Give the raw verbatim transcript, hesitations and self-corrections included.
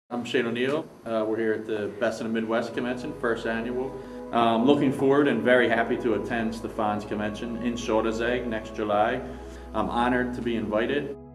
I'm Shane O'Neill. Uh, we're here at the Best in the Midwest Convention, first annual. Um, looking forward and very happy to attend Stefan's convention in Chaudes-Aigues next July. I'm honored to be invited.